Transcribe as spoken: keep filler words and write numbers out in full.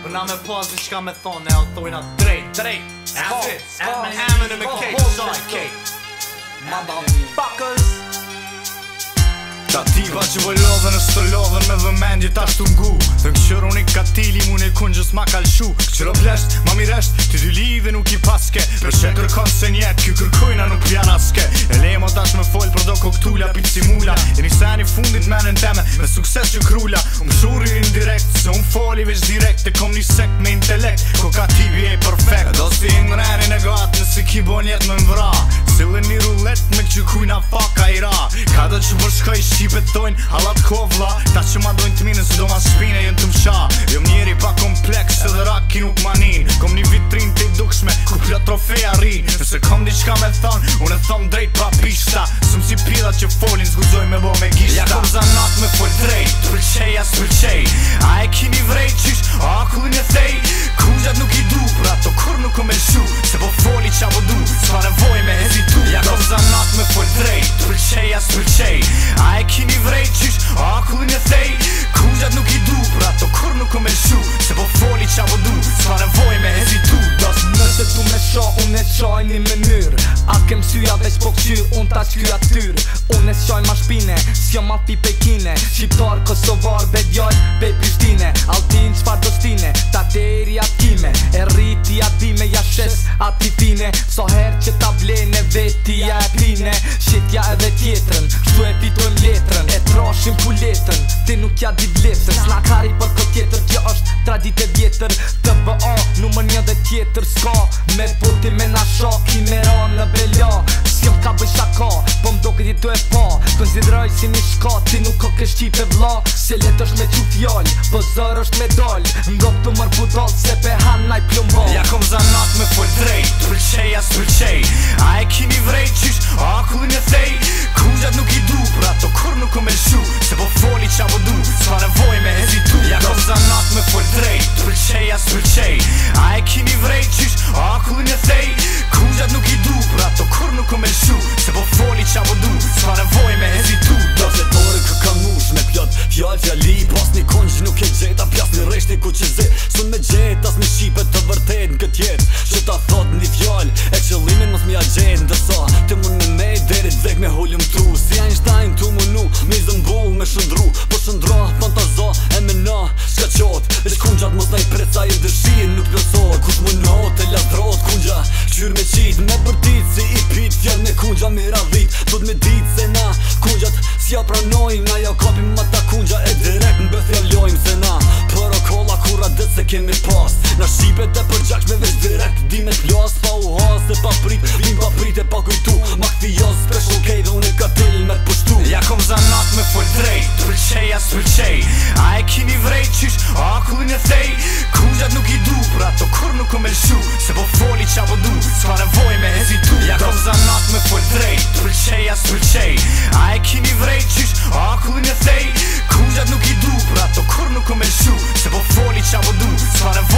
Po na me pas një qka me thonë, e o thojna drejt, drejt. That's it, Hammond and McKay, Sean K. Motherfuckers. Ta tipa që vojlodhen e stolodhen me vëmendje ta shtu ngu. Dhe këqër unë i katili mu ne kun gjës ma kalshu. Këqër o blesht, ma miresht, ti dy lidhe nuk i paske. Për që kërkon se njet, kjo kërkojna nuk pjana ske. E lemo tash me fol për do koktula, pizimula. E një seni fundit menen teme, me sukses që krula. Unë shuri indirekt, se unë foli veç direkt. E kom një sekt me intelekt, ko ka tibi e perfekt. Do si ingrenin e gatë, nësi ki bon jet me mvra. Sile një rullet me që kujna faka i ra. Ka do që përshkoj shqipet tojnë, halat kovla. Ta që ma dojnë t'mine, se do ma shpine jën të msha. Jom njeri pa kompleks, edhe raki nuk manin. Kom një vitrin të i dukshme, ku plot trofeja rin. Nëse kom diqka me thonë, unë e thom drejt pa pishta. Sëm si pida që folin, zguzoj me bo me gishta. Ja kom zanat me fol drejt, t'përqej as t'përqej. A e kini vrejt qish, a akullin e thej. Kungjat nuk i du, pra to kur nuk kom e lshu. Se po foli qa po du, s'ma nevoj me hezitu. Ja kom zanat me fol drejt, t'përqej as t'përqej. A e kini vrejt qish, a akullin e thej. Kungjat nuk i du, pra to kur nuk kom e lshu. Se po foli qa po du, s'ma nevoj me hezitu. Das nëse du me sha, unë e qaj një mënyr. A kem syja veç po këqyr, unë ta qky atyr. Unë e qaj ma shpine, s'jo ma pi pekine. Shqiptar, kosovar, bedjall, be Prishtine. Altin qfar do stine, ta deri atkime. E rriti adime, ja shes ati fine. So her që ta vlene, veti ja e pine. Shitja edhe tjetërën, shtu e fitojm letrën. E trashim puletën, ti nuk ja di vletën. S'na kari për këtë tjetër, kjo është tradit e vjetër. T B A, numër një dhe tjetër s'ka. Me puti me na shaki, me ra në bela. S'jom ka bëj shaka, po m'do këti tu e pa. Konsideroj si një shka, ti nuk ka kështë qipe vla. Se let është me qu fjall, po zër është me dal. Ndok të mër budal, se pe hanaj plumbal. Ja kom zanat me fol drejt, t'përqej as t'përqej. A e kini vrejt qish, a akullin e thej. Kungjat nuk i du, pra to kur nuk kom e lshu. Se po foli qa po du, s'ma nevoj me hezitu. Ja kom zanat me fol drejt, t'përqej as t'përqej. A e kini vrejt qish, a akullin e thej. Kungjat nuk i du, pra to kur nuk kom e lshu. Se po foli qa po du, s'ma nevoj me hezitu. Do se tore kë ka mush me pjot fjall fjali. Pas një konjë nuk e gjeta, pjas një reshti ku që zi. Sun me gjeta, as me shqipet të vërtet në kët jet. Që ta thot një fjall, e qëllimin mos m'ja gjet. Ndërsa, të mun me me, derit dhek me hullum tru. Si Einstein tu munu, mi zëmbull me shëndru. Po shëndra, fantaza, e me na, shka qot. Veç kungjat mos na i preca i dëshir, nuk plësot. Kush mu not e ladrot, kungja, qyr me qit. Me bërtit si i pit, fjall me kungja me radhit. Dut me dit se na, kungjat, s'ja pranojm. Na ja kapim ma ta kungja e direkt në bëth jallojm. Se na, për o kolla kura dët se kemi pas. Na shqipet e për gjaqsh me veç direkt, di me t'plas. Pa u has e pa prit, vim pa prit e pa kujtu. Ma këti jas special K dhe unë e katil me t'pushtu. Ja kom zanat me fol drejt, t'përqej as t'përqej. A e kini vrejt qish, a akullin e thej. Kungjat nuk i du, pra to kur nuk kom e lshu. Se po foli qa po du, s'ma nevoj me hezitu. Ja kom zanat me fol drejt, t'përqej as t'përqej. A e kini vrejt qish, a akullin e thej. Kungjat nuk i du, pra to kur nuk kom e lshu. Se po foli qa po du, s'ma nevoj